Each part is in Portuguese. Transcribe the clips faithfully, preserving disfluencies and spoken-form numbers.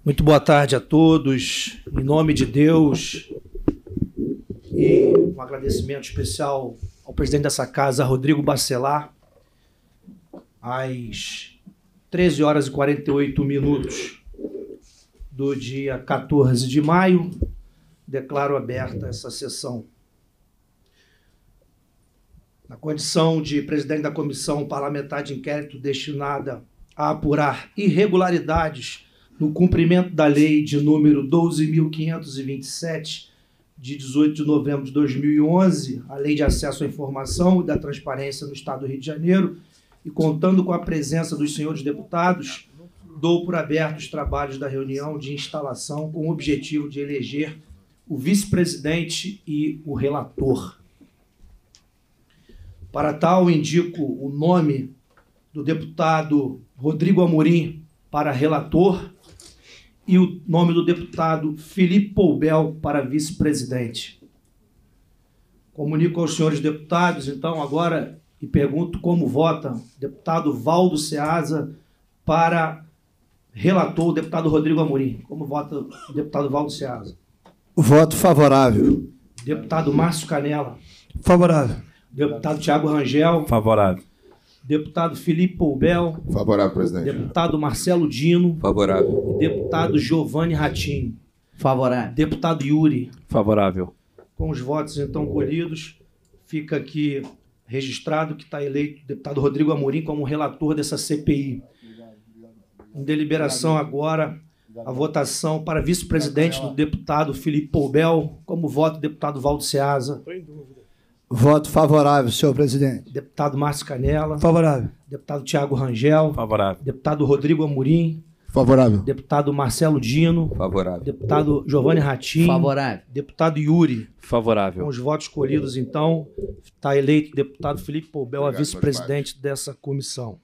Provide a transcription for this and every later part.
Muito boa tarde a todos, em nome de Deus, e um agradecimento especial ao presidente dessa casa, Rodrigo Bacelar. Às treze horas e quarenta e oito minutos do dia quatorze de maio, declaro aberta essa sessão. Na condição de presidente da Comissão Parlamentar de Inquérito destinada a apurar irregularidades no cumprimento da lei de número doze mil quinhentos e vinte e sete, de dezoito de novembro de dois mil e onze, a Lei de Acesso à Informação e da Transparência no Estado do Rio de Janeiro, e contando com a presença dos senhores deputados, dou por aberto os trabalhos da reunião de instalação com o objetivo de eleger o vice-presidente e o relator. Para tal, indico o nome do deputado Rodrigo Amorim para relator e o nome do deputado Felipe Poubel para vice-presidente. Comunico aos senhores deputados, então, agora, e pergunto como vota o deputado Valdo Ceasa para relator, o deputado Rodrigo Amorim. Como vota o deputado Valdo Ceasa? Voto favorável. Deputado Márcio Canela. Favorável. Deputado Tiago Rangel. Favorável. Deputado Felipe Poubel. Favorável, presidente. Deputado Marcelo Dino. Favorável. Deputado Giovanni Ratinho. Favorável. Deputado Yuri. Favorável. Com os votos então colhidos, fica aqui registrado que está eleito o deputado Rodrigo Amorim como relator dessa C P I. Em deliberação agora, a votação para vice-presidente do deputado Felipe Poubel. Como vota o deputado Valdo Ceasa? Estou em dúvida. Voto favorável, senhor presidente. Deputado Márcio Canela. Favorável. Deputado Tiago Rangel. Favorável. Deputado Rodrigo Amorim. Favorável. Deputado Marcelo Dino. Favorável. Deputado Giovanni Ratinho. Favorável. Deputado Yuri. Com Favorável. os votos escolhidos, então, está eleito o deputado Felipe Poubel a Obrigado, vice-presidente dessa comissão.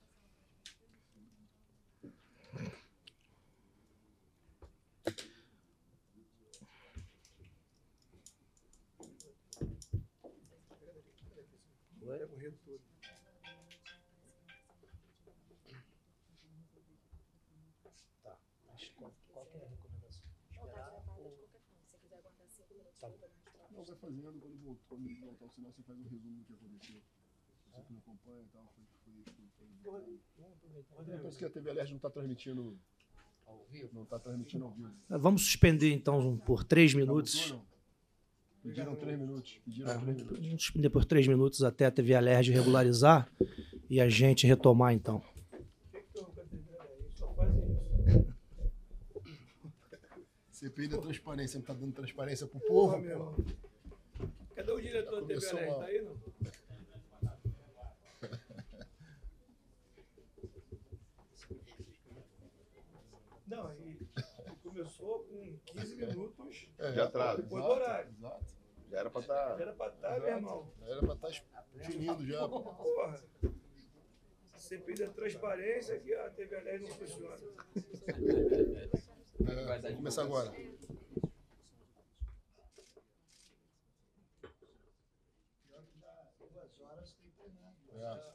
Não, vai fazendo, quando voltar, quando voltar o sinal, você faz um resumo do que aconteceu. Você que não acompanha e tal, foi foi foi. Parece que a T V Alerj não está transmitindo ao vivo. Não está transmitindo ao vivo. Vamos suspender, então, por três minutos. Pediram três minutos. Pediram três minutos. Vamos suspender por três minutos até a T V Alerj regularizar e a gente retomar, então. C P I da transparência, não está dando transparência pro povo, meu. Cadê o diretor da T V Alerj? Tá aí, não? Não, e começou com quinze minutos É, De atraso. depois do horário. Exato. Já era para estar. Já era pra estar, meu irmão. Era pra estar tinindo já. Porra. C P I da transparência que a T V Alerj não funciona. É, vamos começar agora. É.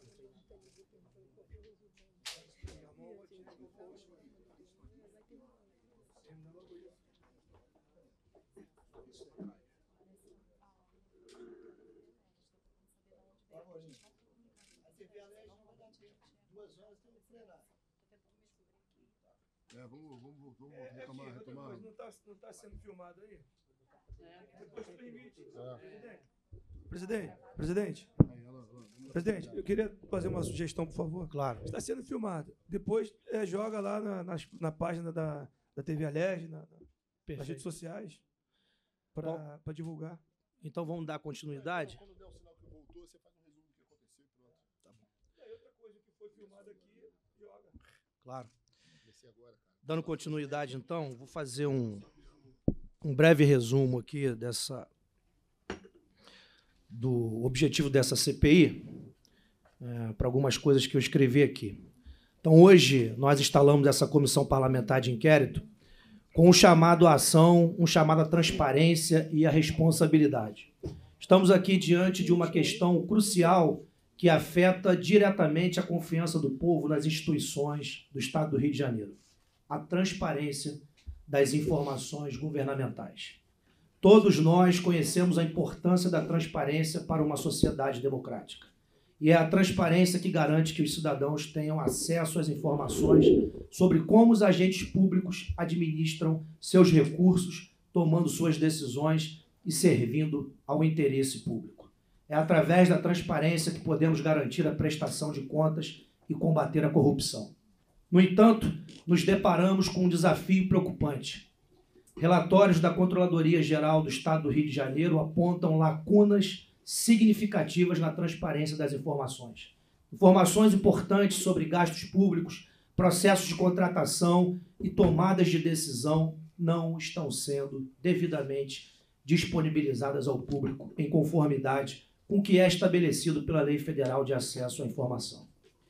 É, vamos, vamos, vamos É, retomar, aqui, outra retomar. coisa, não tá, não tá sendo filmado aí? Depois permite. É. Presidente. Presidente, presidente, Aí, ela, ela, vamos- presidente, eu queria fazer uma sugestão, por favor. Claro. Está sendo filmado. Depois é, joga lá na, nas- na página da, da T V Alerj, na, nas redes sociais, para divulgar. Então vamos dar continuidade? Quando der o sinal que voltou, você faz um resumo do que aconteceu e pronto. Tá bom. É outra coisa que foi filmada aqui, joga. Claro. Descer agora, cara. Dando continuidade, então, vou fazer um, um breve resumo aqui dessa, do objetivo dessa C P I, é, para algumas coisas que eu escrevi aqui. Então, hoje, nós instalamos essa comissão parlamentar de inquérito com um chamado à ação, um chamado à transparência e à responsabilidade. Estamos aqui diante de uma questão crucial que afeta diretamente a confiança do povo nas instituições do Estado do Rio de Janeiro. a transparência das informações governamentais. Todos nós conhecemos a importância da transparência para uma sociedade democrática. E é a transparência que garante que os cidadãos tenham acesso às informações sobre como os agentes públicos administram seus recursos, tomando suas decisões e servindo ao interesse público. É através da transparência que podemos garantir a prestação de contas e combater a corrupção. No entanto, nos deparamos com um desafio preocupante. Relatórios da Controladoria Geral do Estado do Rio de Janeiro apontam lacunas significativas na transparência das informações. Informações importantes sobre gastos públicos, processos de contratação e tomadas de decisão não estão sendo devidamente disponibilizadas ao público em conformidade com o que é estabelecido pela Lei Federal de Acesso à Informação.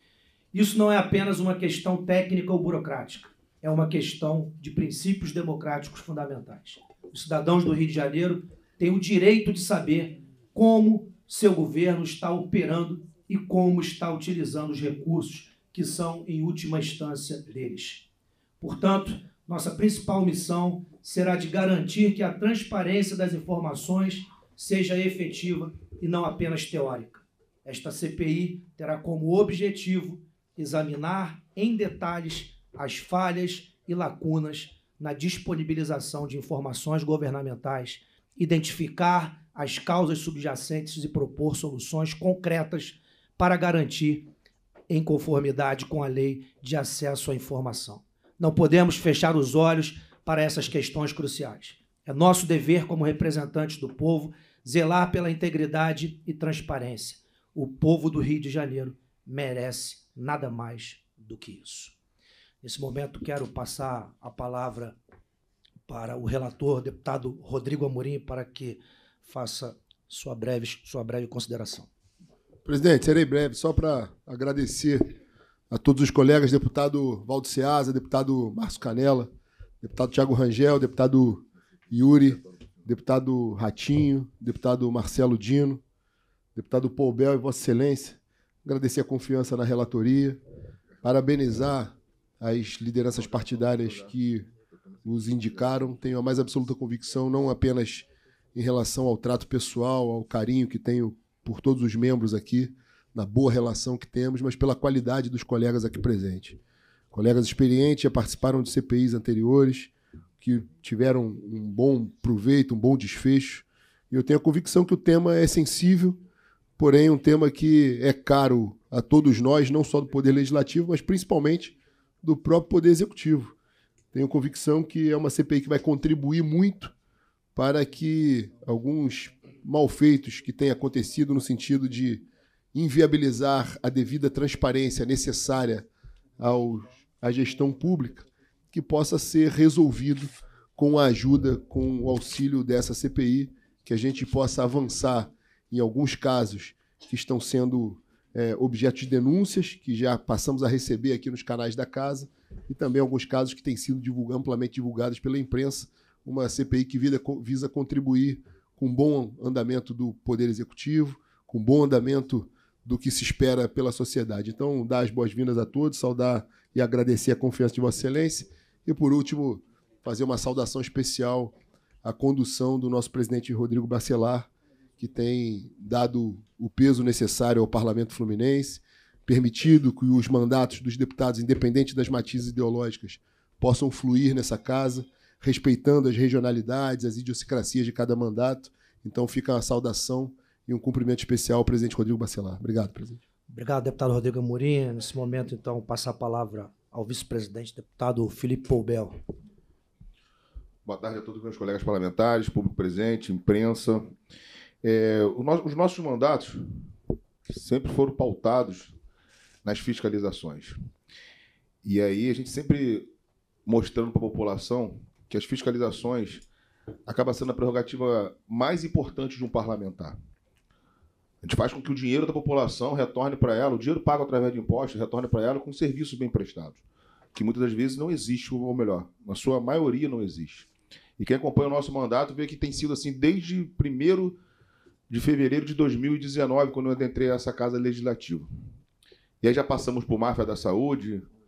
Isso não é apenas uma questão técnica ou burocrática, é uma questão de princípios democráticos fundamentais. Os cidadãos do Rio de Janeiro têm o direito de saber como seu governo está operando e como está utilizando os recursos que são, em última instância, deles. Portanto, nossa principal missão será de garantir que a transparência das informações seja efetiva e não apenas teórica. Esta C P I terá como objetivo examinar em detalhes as falhas e lacunas na disponibilização de informações governamentais, identificar as causas subjacentes e propor soluções concretas para garantir em conformidade com a Lei de Acesso à Informação. Não podemos fechar os olhos para essas questões cruciais. É nosso dever, como representantes do povo, zelar pela integridade e transparência. O povo do Rio de Janeiro merece nada mais do que isso. Nesse momento, quero passar a palavra para o relator, deputado Rodrigo Amorim, para que faça sua breve, sua breve consideração. Presidente, serei breve, só para agradecer a todos os colegas, deputado Valdo Ceasa, deputado Márcio Canella, deputado Thiago Rangel, deputado Yuri, deputado Ratinho, deputado Marcelo Dino, deputado Paul Bel e Vossa Excelência, agradecer a confiança na relatoria, parabenizar as lideranças partidárias que os indicaram, tenho a mais absoluta convicção, não apenas em relação ao trato pessoal, ao carinho que tenho por todos os membros aqui, na boa relação que temos, mas pela qualidade dos colegas aqui presentes. Colegas experientes, já participaram de C P Is anteriores, que tiveram um bom proveito, um bom desfecho, e eu tenho a convicção que o tema é sensível, porém um tema que é caro a todos nós, não só do Poder Legislativo, mas principalmente do próprio Poder Executivo. Tenho convicção que é uma C P I que vai contribuir muito para que alguns malfeitos que têm acontecido no sentido de inviabilizar a devida transparência necessária ao, à gestão pública, que possa ser resolvido com a ajuda, com o auxílio dessa C P I, que a gente possa avançar em alguns casos que estão sendo é, objeto de denúncias, que já passamos a receber aqui nos canais da casa, e também alguns casos que têm sido divulga, amplamente divulgados pela imprensa, uma C P I que visa, visa contribuir com um bom andamento do Poder Executivo, com um bom andamento do que se espera pela sociedade. Então, dar as boas-vindas a todos, saudar e agradecer a confiança de Vossa Excelência, e, por último, fazer uma saudação especial à condução do nosso presidente Rodrigo Bacelar, que tem dado o peso necessário ao Parlamento Fluminense, permitido que os mandatos dos deputados, independente das matizes ideológicas, possam fluir nessa casa, respeitando as regionalidades, as idiosincrasias de cada mandato. Então, fica uma saudação e um cumprimento especial ao presidente Rodrigo Bacelar. Obrigado, presidente. Obrigado, deputado Rodrigo Amorim. Nesse momento, então, passar a palavra ao vice-presidente, deputado Felipe Paul Bel. Boa tarde a todos os meus colegas parlamentares, público presente, imprensa. É, os nossos mandatos sempre foram pautados nas fiscalizações. E aí a gente sempre mostrando para a população que as fiscalizações acabam sendo a prerrogativa mais importante de um parlamentar. A gente faz com que o dinheiro da população retorne para ela, o dinheiro pago através de impostos, retorne para ela com serviços bem prestados, que muitas das vezes não existe, ou melhor, na sua maioria não existe. E quem acompanha o nosso mandato vê que tem sido assim desde primeiro de fevereiro de dois mil e dezenove, quando eu entrei nessa casa legislativa. E aí já passamos por máfia da saúde,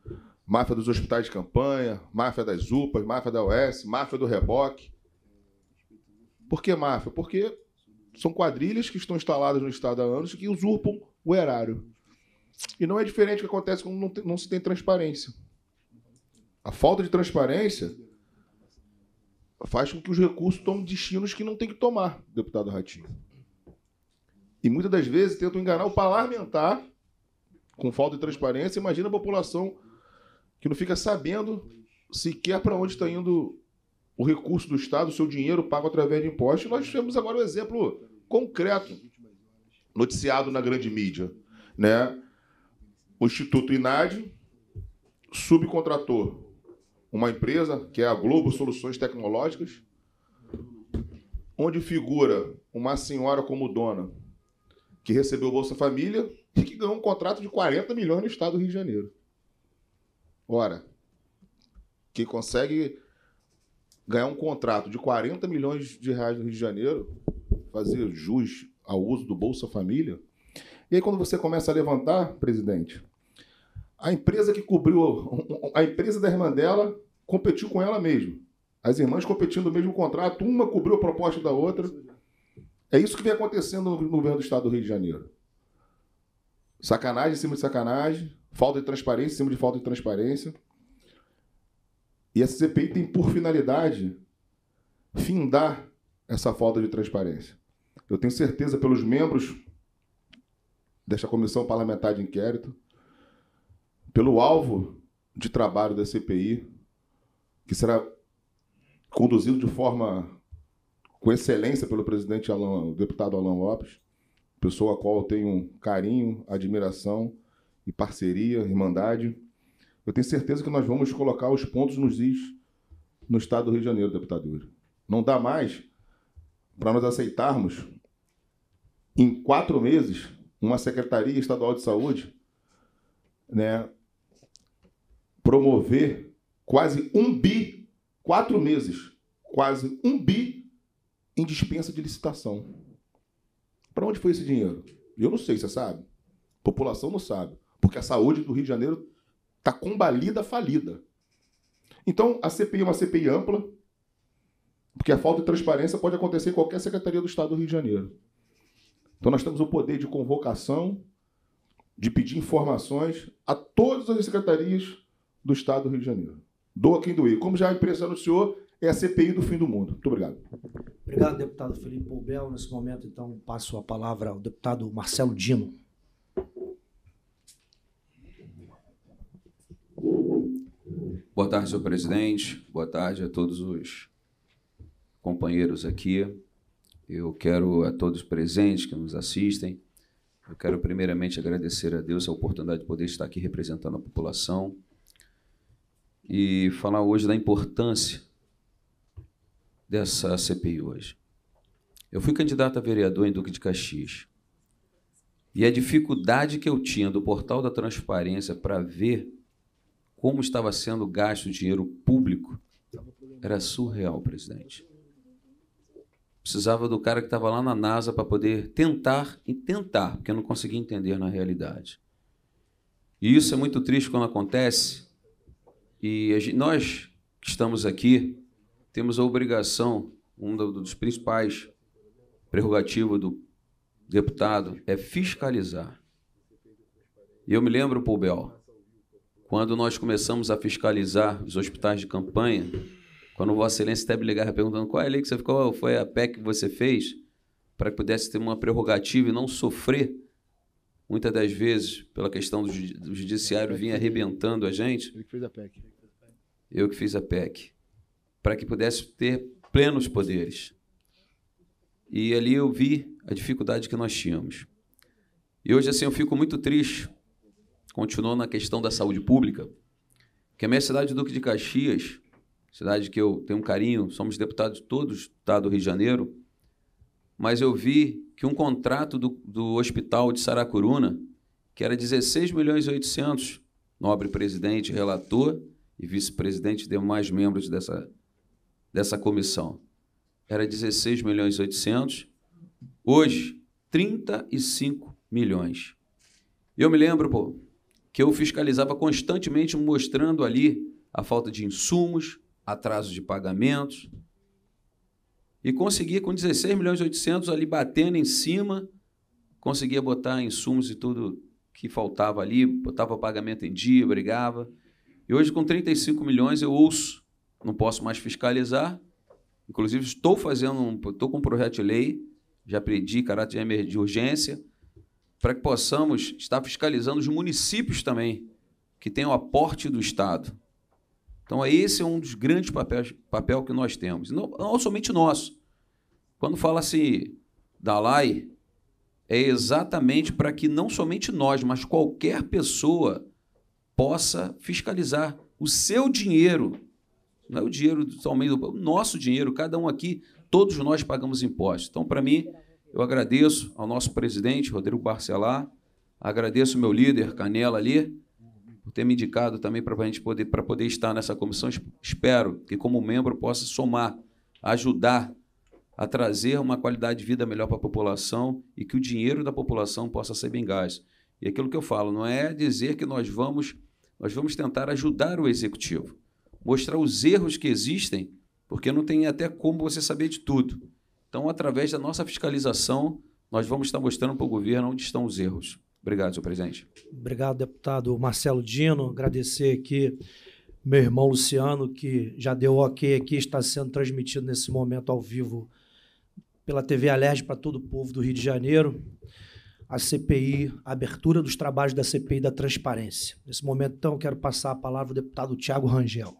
máfia dos hospitais de campanha, máfia das U P As, máfia da U S, máfia do reboque. Por que máfia? Porque são quadrilhas que estão instaladas no Estado há anos e que usurpam o erário. E não é diferente do que acontece quando não, tem, não se tem transparência. A falta de transparência faz com que os recursos tomem destinos que não tem que tomar, deputado Ratinho. E muitas das vezes tentam enganar o parlamentar com falta de transparência. Imagina a população que não fica sabendo sequer para onde está indo o recurso do Estado, o seu dinheiro pago através de impostos. E nós temos agora um exemplo concreto, noticiado na grande mídia, né? O Instituto INAD subcontratou uma empresa, que é a Globo Soluções Tecnológicas, onde figura uma senhora como dona, que recebeu o Bolsa Família e que ganhou um contrato de quarenta milhões no Estado do Rio de Janeiro. Ora, quem consegue ganhar um contrato de quarenta milhões de reais no Rio de Janeiro, fazer jus ao uso do Bolsa Família. E aí, quando você começa a levantar, presidente, a empresa que cobriu, a empresa da irmã dela competiu com ela mesma. As irmãs competindo no mesmo contrato, uma cobriu a proposta da outra. É isso que vem acontecendo no governo do Estado do Rio de Janeiro. Sacanagem em cima de sacanagem, falta de transparência em cima de falta de transparência. E essa C P I tem por finalidade findar essa falta de transparência. Eu tenho certeza, pelos membros desta comissão parlamentar de inquérito, pelo alvo de trabalho da C P I, que será conduzido de forma com excelência pelo presidente Alan, o deputado Alan Lopes, pessoa a qual eu tenho carinho, admiração e parceria, irmandade. Eu tenho certeza que nós vamos colocar os pontos nos is no Estado do Rio de Janeiro, deputado Yuri. Não dá mais para nós aceitarmos, em quatro meses, uma Secretaria Estadual de Saúde, né, promover quase um bi, quatro meses, quase um bi em dispensa de licitação. Para onde foi esse dinheiro? Eu não sei, você sabe. A população não sabe. Porque a saúde do Rio de Janeiro está combalida, falida. Então, a C P I é uma C P I ampla, porque a falta de transparência pode acontecer em qualquer secretaria do Estado do Rio de Janeiro. Então, nós temos o poder de convocação, de pedir informações a todas as secretarias do Estado do Rio de Janeiro. Doa quem doer. Como já a imprensa anunciou, é a C P I do fim do mundo. Muito obrigado. Obrigado, deputado Felipe Poubel. Nesse momento, então, passo a palavra ao deputado Marcelo Dino. Boa tarde, senhor presidente. Boa tarde a todos os companheiros aqui. Eu quero a todos presentes que nos assistem. Eu quero primeiramente agradecer a Deus a oportunidade de poder estar aqui representando a população e falar hoje da importância dessa C P I hoje. Eu fui candidato a vereador em Duque de Caxias e a dificuldade que eu tinha do portal da transparência para ver como estava sendo gasto o dinheiro público era surreal, presidente. Precisava do cara que estava lá na NASA para poder tentar, e tentar, porque eu não conseguia entender na realidade. E isso é muito triste quando acontece, e a gente, nós que estamos aqui temos a obrigação, um dos principais prerrogativos do deputado é fiscalizar. E eu me lembro, Poubel, quando nós começamos a fiscalizar os hospitais de campanha, quando Vossa Excelência até me ligava perguntando qual é a lei que você ficou, foi a P E C que você fez, para que pudesse ter uma prerrogativa e não sofrer, muitas das vezes, pela questão do, do judiciário, vinha arrebentando a gente. Ele que fez a P E C. Eu que fiz a P E C. Para que pudesse ter plenos poderes. E ali eu vi a dificuldade que nós tínhamos. E hoje, assim, eu fico muito triste, continuando na questão da saúde pública, que a minha cidade, Duque de Caxias, cidade que eu tenho um carinho, somos deputados todos do Estado do Rio de Janeiro, mas eu vi que um contrato do, do hospital de Saracuruna, que era dezesseis milhões e oitocentos, nobre presidente, relator e vice-presidente e demais membros dessa, dessa comissão, era dezesseis milhões e oitocentos, hoje, trinta e cinco milhões. Eu me lembro, pô, que eu fiscalizava constantemente, mostrando ali a falta de insumos, atraso de pagamentos, e conseguia, com dezesseis milhões e oitocentos ali batendo em cima, conseguia botar insumos e tudo que faltava ali, botava o pagamento em dia, brigava. E hoje, com trinta e cinco milhões, eu ouço, não posso mais fiscalizar. Inclusive, estou fazendo um, estou com um projeto de lei, já pedi caráter de urgência, para que possamos estar fiscalizando os municípios também, que têm o aporte do Estado. Então, esse é um dos grandes papéis papel que nós temos. Não, não somente nosso. Quando fala-se da L A I, é exatamente para que não somente nós, mas qualquer pessoa possa fiscalizar o seu dinheiro. Não é o dinheiro somente do nosso dinheiro, cada um aqui, todos nós pagamos impostos. Então, para mim, eu agradeço ao nosso presidente, Rodrigo Barcelar, agradeço ao meu líder, Canela, ali, por ter me indicado também para a gente poder, para poder estar nessa comissão. Espero que, como membro, possa somar, ajudar a trazer uma qualidade de vida melhor para a população e que o dinheiro da população possa ser bem gasto. E aquilo que eu falo, não é dizer que nós vamos, nós vamos tentar ajudar o Executivo, mostrar os erros que existem, porque não tem até como você saber de tudo. Então, através da nossa fiscalização, nós vamos estar mostrando para o governo onde estão os erros. Obrigado, senhor presidente. Obrigado, deputado Marcelo Dino. Agradecer aqui meu irmão Luciano, que já deu ok aqui, está sendo transmitido nesse momento ao vivo pela T V Alerj para todo o povo do Rio de Janeiro. A C P I, a abertura dos trabalhos da C P I da transparência. Nesse momento, então, eu quero passar a palavra ao deputado Tiago Rangel.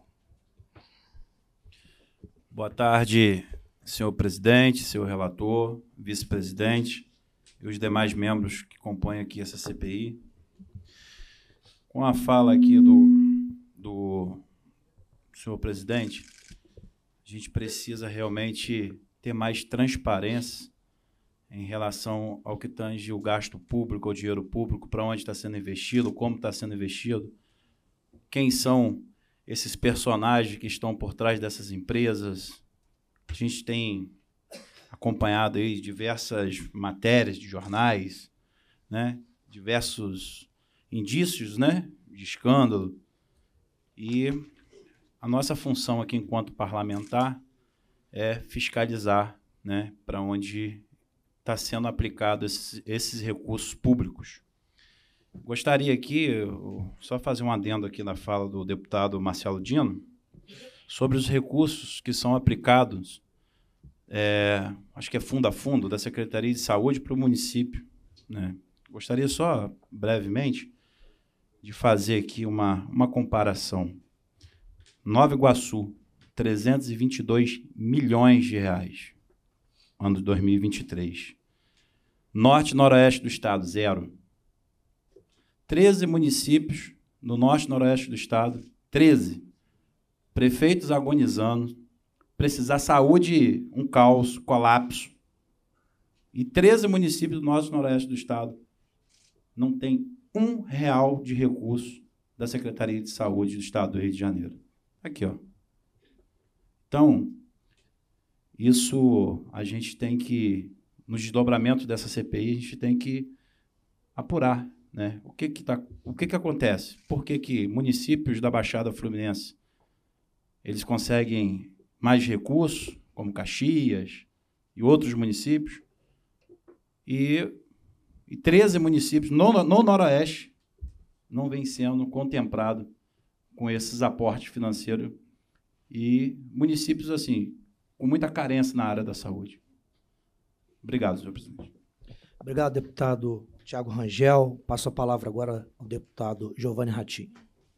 Boa tarde, senhor presidente, senhor relator, vice-presidente e os demais membros que compõem aqui essa C P I. Com a fala aqui do, do senhor presidente, a gente precisa realmente ter mais transparência em relação ao que tange o gasto público, o dinheiro público, para onde está sendo investido, como está sendo investido, quem são esses personagens que estão por trás dessas empresas. A gente tem acompanhado aí diversas matérias de jornais, né, diversos indícios, né, de escândalo. E a nossa função aqui enquanto parlamentar é fiscalizar, né, para onde está sendo aplicado esses, esses recursos públicos. Gostaria aqui, eu, só fazer um adendo aqui na fala do deputado Marcelo Dino, sobre os recursos que são aplicados, é, acho que é fundo a fundo, da Secretaria de Saúde para o município, né? Gostaria só, brevemente, de fazer aqui uma, uma comparação. Nova Iguaçu, trezentos e vinte e dois milhões de reais, ano de dois mil e vinte e três. Norte e Noroeste do Estado, zero. treze municípios no Norte e Noroeste do Estado, treze. Prefeitos agonizando, precisar saúde, um caos, colapso. E treze municípios do Norte e Noroeste do Estado não tem um real de recurso da Secretaria de Saúde do Estado do Rio de Janeiro. Aqui, ó. Então, isso a gente tem que, no desdobramento dessa C P I, a gente tem que apurar, né? O que que tá, o que que acontece? Por que que municípios da Baixada Fluminense eles conseguem mais recursos, como Caxias e outros municípios, e, e treze municípios no, no Noroeste não vem sendo contemplado com esses aportes financeiros, e municípios assim com muita carência na área da saúde. Obrigado, senhor presidente. Obrigado, deputado Tiago Rangel. Passo a palavra agora ao deputado Giovanni Ratinho.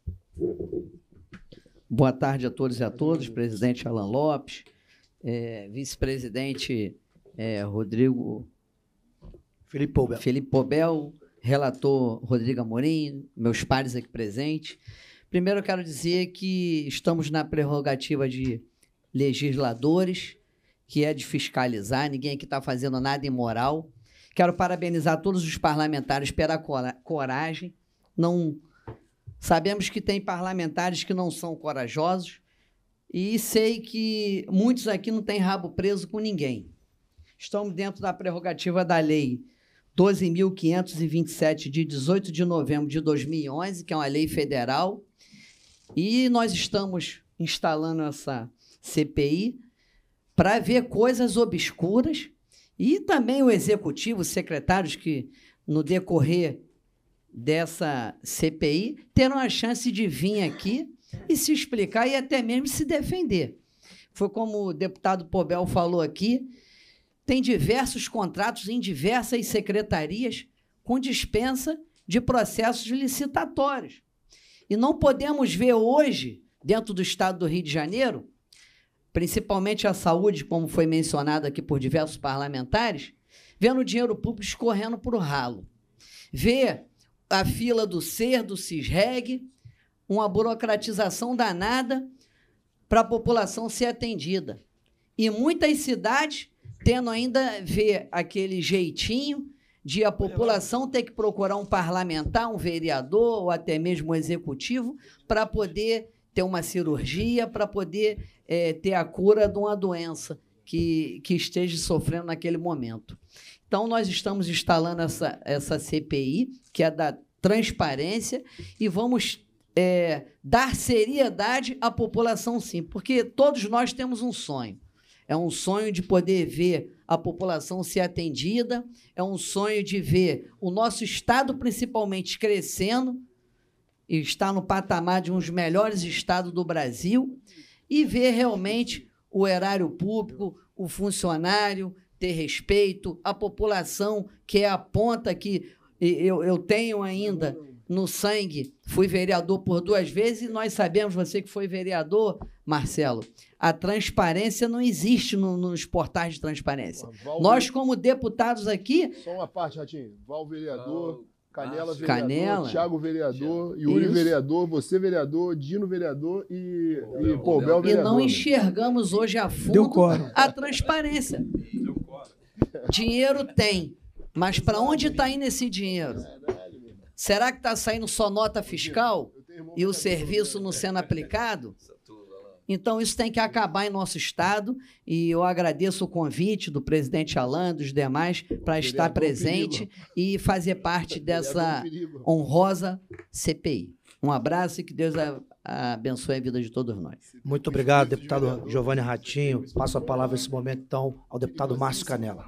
Boa tarde a todos e a todas, presidente Alan Lopes, é, vice-presidente é, Rodrigo Felipe Pobel. Felipe Pobel, relator Rodrigo Amorim, meus pares aqui presentes. Primeiro, eu quero dizer que estamos na prerrogativa de legisladores, que é de fiscalizar, ninguém aqui está fazendo nada imoral. Quero parabenizar todos os parlamentares pela coragem. Não, sabemos que tem parlamentares que não são corajosos e sei que muitos aqui não têm rabo preso com ninguém. Estamos dentro da prerrogativa da lei doze mil quinhentos e vinte e sete, de dezoito de novembro de dois mil e onze, que é uma lei federal. E nós estamos instalando essa C P I para ver coisas obscuras e também o executivo, os secretários que, no decorrer dessa C P I, terão a chance de vir aqui e se explicar e até mesmo se defender. Foi como o deputado Pobel falou aqui, tem diversos contratos em diversas secretarias com dispensa de processos licitatórios. E não podemos ver hoje, dentro do estado do Rio de Janeiro, principalmente a saúde, como foi mencionado aqui por diversos parlamentares, vendo o dinheiro público escorrendo para o ralo. Ver a fila do SER, do CISREG, uma burocratização danada para a população ser atendida. E muitas cidades tendo ainda ver aquele jeitinho de a população ter que procurar um parlamentar, um vereador ou até mesmo um executivo para poder ter uma cirurgia, para poder é, ter a cura de uma doença que, que esteja sofrendo naquele momento. Então, nós estamos instalando essa, essa C P I, que é da transparência, e vamos é, dar seriedade à população, sim, porque todos nós temos um sonho. É um sonho de poder ver a população ser atendida, é um sonho de ver o nosso estado, principalmente, crescendo, e estar no patamar de um dos melhores estados do Brasil, e ver realmente o erário público, o funcionário ter respeito, a população, que é a ponta que eu, eu tenho ainda no sangue, fui vereador por duas vezes, e nós sabemos, você que foi vereador, Marcelo, a transparência não existe no, nos portais de transparência. Val, nós, como deputados aqui... Só uma parte, Ratinho. Val, vereador... Val. Canela, vereador, Canela. Thiago, vereador, Yuri, Isso. vereador, você, vereador, Dino, vereador e, e Pobel, vereador. E não enxergamos hoje a fundo a transparência. Dinheiro tem, mas para onde está indo esse dinheiro? Será que está saindo só nota fiscal e o serviço não sendo aplicado? Então, isso tem que acabar em nosso estado, e eu agradeço o convite do presidente Alan, dos demais, para estar presente e fazer parte dessa honrosa C P I. Um abraço e que Deus abençoe a vida de todos nós. Muito obrigado, deputado Giovanni Ratinho. Passo a palavra nesse momento, então, ao deputado Márcio Canela.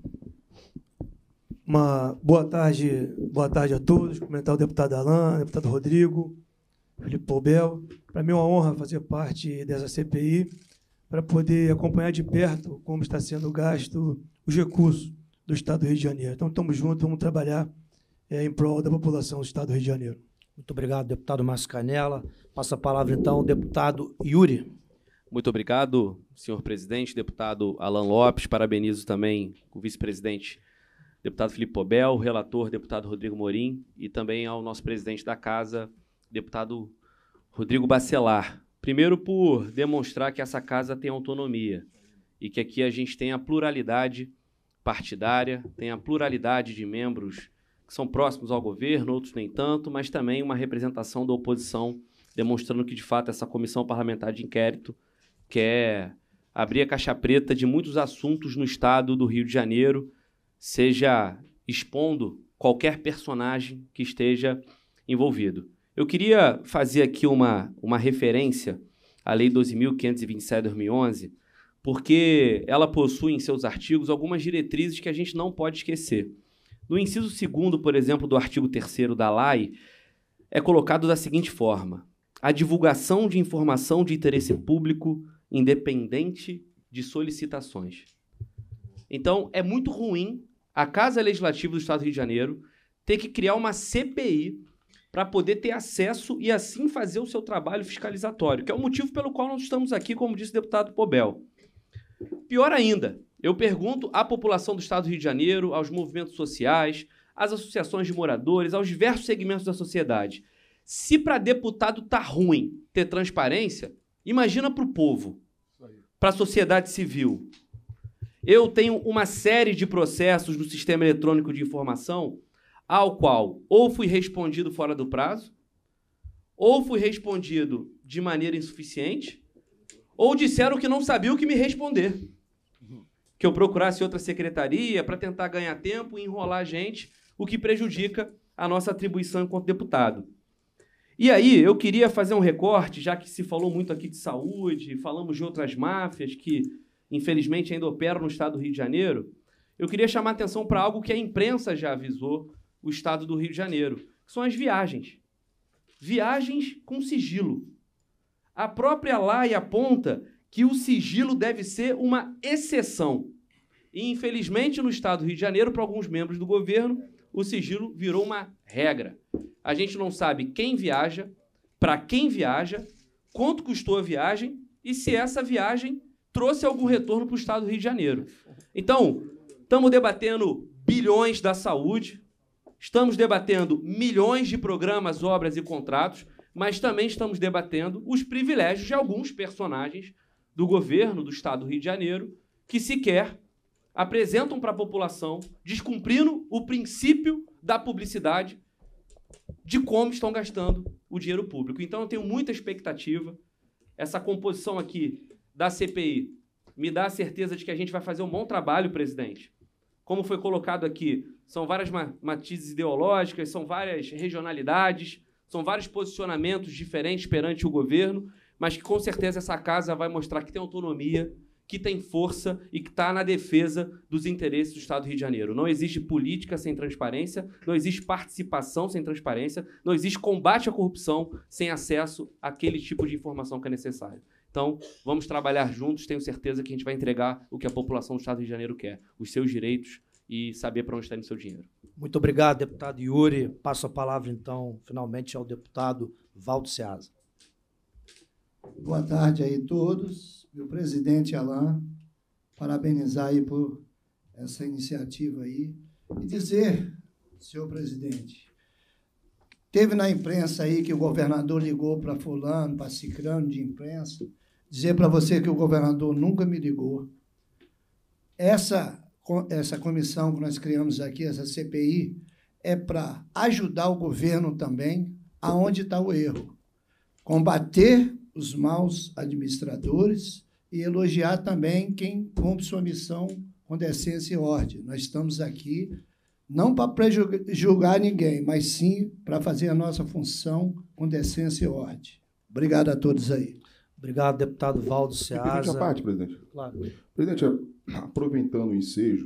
Uma boa tarde, boa tarde a todos. Comentar o deputado Alan, deputado Rodrigo, Felipe Pobel. Para mim é uma honra fazer parte dessa C P I, para poder acompanhar de perto como está sendo gasto os recursos do Estado do Rio de Janeiro. Então, estamos juntos, vamos trabalhar é, em prol da população do Estado do Rio de Janeiro. Muito obrigado, deputado Márcio Canela. Passa a palavra, então, ao deputado Yuri. Muito obrigado, senhor presidente, deputado Alan Lopes. Parabenizo também o vice-presidente, deputado Felipe Pobel, o relator, deputado Rodrigo Morim, e também ao nosso presidente da casa, deputado Rodrigo Bacelar. Primeiro, por demonstrar que essa casa tem autonomia e que aqui a gente tem a pluralidade partidária, tem a pluralidade de membros que são próximos ao governo, outros nem tanto, mas também uma representação da oposição, demonstrando que, de fato, essa comissão parlamentar de inquérito quer abrir a caixa preta de muitos assuntos no estado do Rio de Janeiro, seja expondo qualquer personagem que esteja envolvido. Eu queria fazer aqui uma, uma referência à Lei doze mil quinhentos e vinte e sete de dois mil e onze, porque ela possui em seus artigos algumas diretrizes que a gente não pode esquecer. No inciso segundo, por exemplo, do artigo terceiro da L A I, é colocado da seguinte forma: a divulgação de informação de interesse público independente de solicitações. Então, é muito ruim a Casa Legislativa do Estado do Rio de Janeiro ter que criar uma C P I para poder ter acesso e, assim, fazer o seu trabalho fiscalizatório, que é o motivo pelo qual nós estamos aqui, como disse o deputado Pobel. Pior ainda, eu pergunto à população do Estado do Rio de Janeiro, aos movimentos sociais, às associações de moradores, aos diversos segmentos da sociedade, se para deputado tá ruim ter transparência, imagina para o povo, para a sociedade civil. Eu tenho uma série de processos no Sistema Eletrônico de Informação ao qual ou fui respondido fora do prazo, ou fui respondido de maneira insuficiente, ou disseram que não sabiam o que me responder. que eu procurasse outra secretaria para tentar ganhar tempo e enrolar a gente, o que prejudica a nossa atribuição enquanto deputado. E aí, eu queria fazer um recorte, já que se falou muito aqui de saúde, falamos de outras máfias que, infelizmente, ainda operam no estado do Rio de Janeiro, eu queria chamar a atenção para algo que a imprensa já avisou o estado do Rio de Janeiro, que são as viagens. Viagens com sigilo. A própria lei aponta que o sigilo deve ser uma exceção. E, infelizmente, no estado do Rio de Janeiro, para alguns membros do governo, o sigilo virou uma regra. A gente não sabe quem viaja, para quem viaja, quanto custou a viagem e se essa viagem trouxe algum retorno para o estado do Rio de Janeiro. Então, estamos debatendo bilhões da saúde, estamos debatendo milhões de programas, obras e contratos, mas também estamos debatendo os privilégios de alguns personagens do governo do estado do Rio de Janeiro que sequer apresentam para a população, descumprindo o princípio da publicidade de como estão gastando o dinheiro público. Então, eu tenho muita expectativa. Essa composição aqui da C P I me dá a certeza de que a gente vai fazer um bom trabalho, presidente. Como foi colocado aqui, são várias matizes ideológicas, são várias regionalidades, são vários posicionamentos diferentes perante o governo, mas que, com certeza, essa casa vai mostrar que tem autonomia, que tem força e que está na defesa dos interesses do estado do Rio de Janeiro. Não existe política sem transparência, não existe participação sem transparência, não existe combate à corrupção sem acesso àquele tipo de informação que é necessário. Então, vamos trabalhar juntos, tenho certeza que a gente vai entregar o que a população do estado do Rio de Janeiro quer, os seus direitos e saber para onde está indo o seu dinheiro. Muito obrigado, deputado Yuri. Passo a palavra, então, finalmente, ao deputado Valdo Ceasa. Boa tarde aí a todos. Meu presidente Alain, parabenizar aí por essa iniciativa aí e dizer, senhor presidente, teve na imprensa aí que o governador ligou para fulano, para ciclano de imprensa, dizer para você que o governador nunca me ligou. Essa, essa comissão que nós criamos aqui, essa C P I, é para ajudar o governo também aonde está o erro. Combater os maus administradores e elogiar também quem cumpre sua missão com decência e ordem. Nós estamos aqui não para prejulgar ninguém, mas sim para fazer a nossa função com decência e ordem. Obrigado a todos aí. Obrigado, deputado Valdo Ceasa. A parte, presidente. Claro. Presidente, aproveitando o ensejo,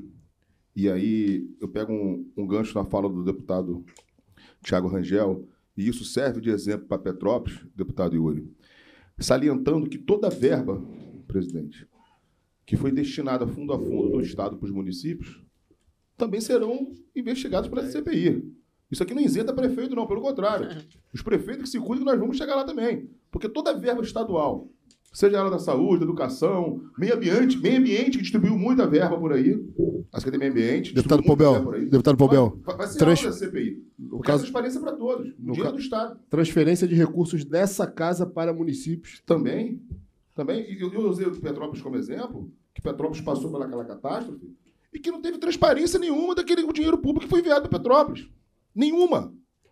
e aí eu pego um, um gancho na fala do deputado Tiago Rangel, e isso serve de exemplo para Petrópolis, deputado Yuri, salientando que toda a verba, presidente, que foi destinada fundo a fundo do Estado para os municípios, também serão investigados pela C P I. Isso aqui não isenta prefeito, não, pelo contrário. Os prefeitos que se cuidem, que nós vamos chegar lá também. Porque toda a verba estadual, seja ela da saúde, da educação, meio ambiente, meio ambiente que distribuiu muita verba por aí, a Secretaria do Meio Ambiente... Deputado Pobel, deputado Pobel. Vai, vai ser trans... algo da C P I. No Porque caso... é transparência para todos. O dinheiro ca... do Estado. Transferência de recursos dessa casa para municípios. Também. Também. E eu, eu usei o Petrópolis como exemplo, que Petrópolis passou pelaquela catástrofe, e que não teve transparência nenhuma daquele dinheiro público que foi enviado para Petrópolis. Nenhuma.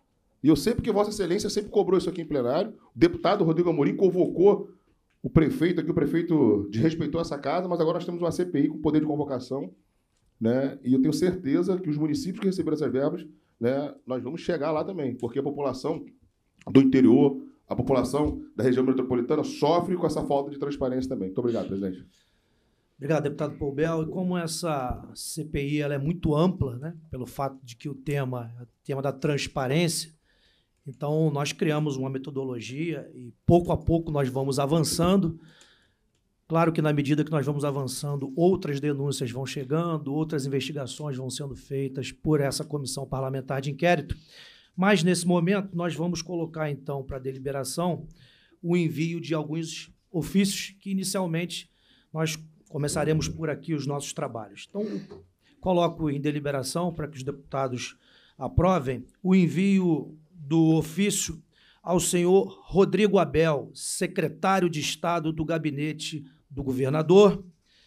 E eu sei porque Vossa Excelência sempre cobrou isso aqui em plenário. O deputado Rodrigo Amorim convocou o prefeito aqui, o prefeito desrespeitou essa casa, mas agora nós temos uma C P I com poder de convocação, né? E eu tenho certeza que os municípios que receberam essas verbas, né, nós vamos chegar lá também, porque a população do interior, a população da região metropolitana sofre com essa falta de transparência também. Muito obrigado, presidente. Obrigado, deputado Pobel. E como essa C P I ela é muito ampla, né, pelo fato de que o tema é o tema da transparência, então nós criamos uma metodologia e pouco a pouco nós vamos avançando. Claro que na medida que nós vamos avançando, outras denúncias vão chegando, outras investigações vão sendo feitas por essa comissão parlamentar de inquérito, mas nesse momento nós vamos colocar então para deliberação o envio de alguns ofícios que inicialmente nós começaremos por aqui os nossos trabalhos. Então, coloco em deliberação para que os deputados aprovem o envio do ofício ao senhor Rodrigo Abel, secretário de Estado do Gabinete do Governador.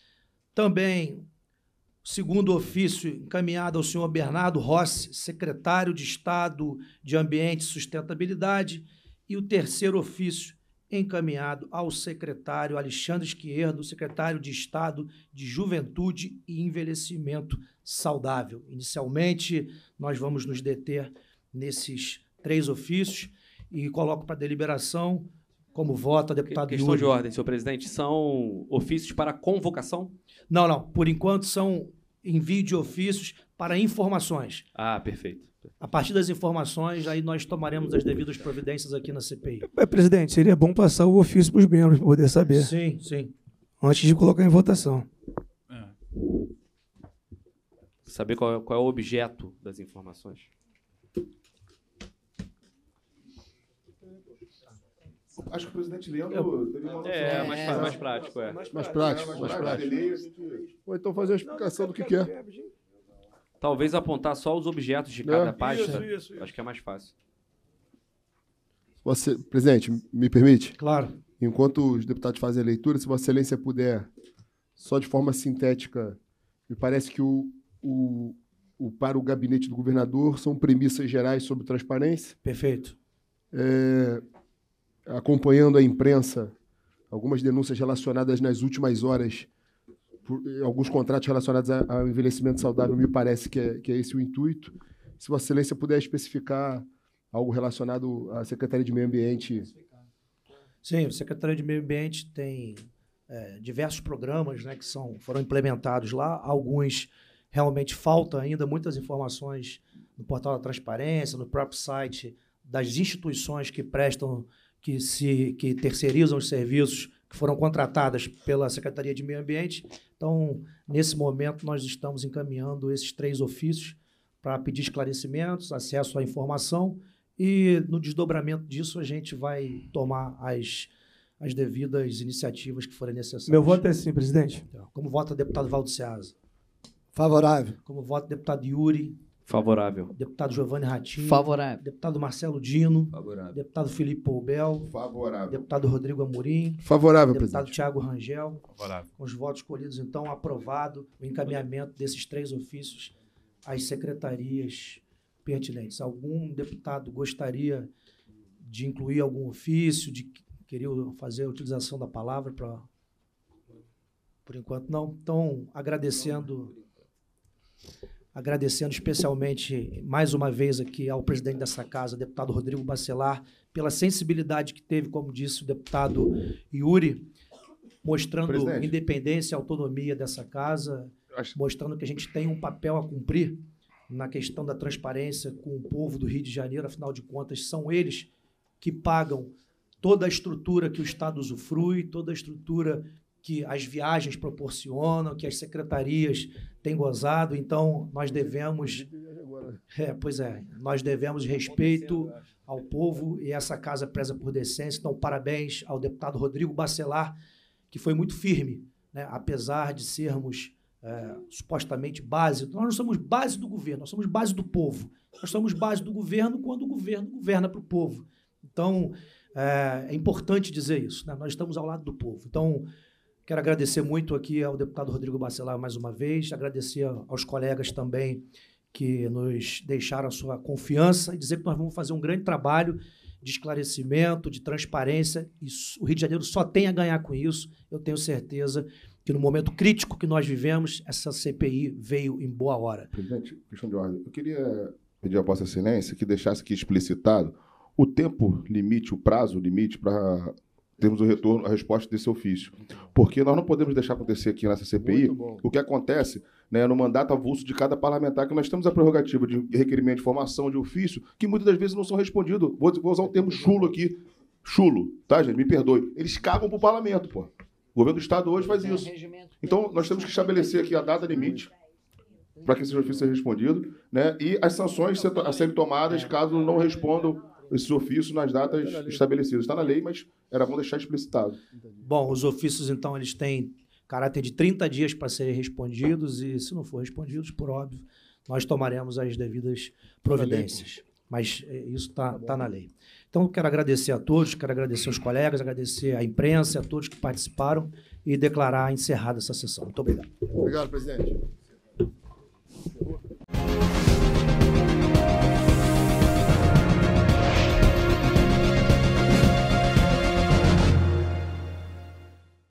Também, segundo ofício encaminhado ao senhor Bernardo Rossi, secretário de Estado de Ambiente e Sustentabilidade. E o terceiro ofício encaminhado ao secretário Alexandre Esquerdo, secretário de Estado de Juventude e Envelhecimento Saudável. Inicialmente, nós vamos nos deter nesses três ofícios e coloco para deliberação como voto a deputado Questão Yuri. de ordem, senhor presidente. São ofícios para convocação? Não, não. Por enquanto, são envio de ofícios para informações. Ah, perfeito. A partir das informações, aí nós tomaremos as devidas providências aqui na C P I. É, presidente, seria bom passar o ofício para os membros, para poder saber. Sim, sim. Antes de colocar em votação. Saber qual é, qual é o objeto das informações. Acho que o presidente Leandro teria uma É, noção. mais, pra- mais prático, é. Mais prático, mais prático. Ou então fazer uma explicação do que, que é. Talvez apontar só os objetos de cada página. Acho que é mais fácil. Você, presidente, me permite? Claro. Enquanto os deputados fazem a leitura, se Vossa Excelência puder, só de forma sintética, me parece que o, o, o para o gabinete do governador são premissas gerais sobre transparência. Perfeito. É, acompanhando a imprensa, algumas denúncias relacionadas nas últimas horas, por, alguns contratos relacionados a- ao envelhecimento saudável, me parece que é, que é esse o intuito. Se Vossa Excelência puder especificar algo relacionado à Secretaria de Meio Ambiente. Sim, o Secretaria de Meio Ambiente tem é, diversos programas, né, que são, foram implementados lá. Alguns realmente faltam ainda muitas informações no portal da transparência, no próprio site das instituições que prestam, que, se, que terceirizam os serviços que foram contratadas pela Secretaria de Meio Ambiente. Então, nesse momento, nós estamos encaminhando esses três ofícios para pedir esclarecimentos, acesso à informação, e no desdobramento disso a gente vai tomar as, as devidas iniciativas que forem necessárias. Meu voto é sim, presidente. Como vota o deputado Valdo Ceasa? Favorável. Como vota o deputado Yuri? Favorável. Deputado Giovanni Ratinho? Favorável. Deputado Marcelo Dino? Favorável. Deputado Felipe Poubel? Favorável. Deputado Rodrigo Amorim? Favorável, Deputado presidente. Tiago Rangel? Favorável. Com os votos escolhidos, então, aprovado o encaminhamento desses três ofícios às secretarias pertinentes. Algum deputado gostaria de incluir algum ofício, de queria fazer a utilização da palavra para... Por enquanto, não. Então, agradecendo, agradecendo especialmente, mais uma vez aqui, ao presidente dessa casa, deputado Rodrigo Bacelar, pela sensibilidade que teve, como disse o deputado Yuri, mostrando Presidente. independência e autonomia dessa casa, Acho- mostrando que a gente tem um papel a cumprir na questão da transparência com o povo do Rio de Janeiro. Afinal de contas, são eles que pagam toda a estrutura que o Estado usufrui, toda a estrutura que as viagens proporcionam, que as secretarias têm gozado. Então, nós devemos... É, pois é, nós devemos respeito ao povo e essa casa preza por decência. Então, parabéns ao deputado Rodrigo Bacelar, que foi muito firme, né? Apesar de sermos é, supostamente base. Nós não somos base do governo, nós somos base do povo. Nós somos base do governo quando o governo governa para o povo. Então, é, é importante dizer isso, né? Nós estamos ao lado do povo. Então, quero agradecer muito aqui ao deputado Rodrigo Bacelar mais uma vez, agradecer aos colegas também que nos deixaram a sua confiança e dizer que nós vamos fazer um grande trabalho de esclarecimento, de transparência. Isso, o Rio de Janeiro só tem a ganhar com isso. Eu tenho certeza que no momento crítico que nós vivemos, essa C P I veio em boa hora. Presidente, questão de ordem. Eu queria pedir a Vossa Excelência que deixasse aqui explicitado o tempo limite, o prazo limite para termos o retorno, a resposta desse ofício. Porque nós não podemos deixar acontecer aqui nessa C P I Muito bom. o que acontece, né, no mandato avulso de cada parlamentar, que nós temos a prerrogativa de requerimento de informação, de ofício, que muitas das vezes não são respondidos. Vou, vou usar o termo chulo aqui. Chulo, tá, gente? Me perdoe. Eles cagam pro parlamento, pô. O governo do Estado hoje faz isso. Então, nós temos que estabelecer aqui a data limite para que esse ofício seja respondido, né, e as sanções a serem tomadas caso não respondam esses ofícios nas datas estabelecidas. Está na lei, mas era bom deixar explicitado. Bom, os ofícios, então, eles têm caráter de trinta dias para serem respondidos e, se não for respondidos, por óbvio, nós tomaremos as devidas providências. Mas eh, isso está tá na lei. Então, eu quero agradecer a todos, quero agradecer aos colegas, agradecer à imprensa, a todos que participaram e declarar encerrada essa sessão. Muito obrigado. Obrigado, presidente.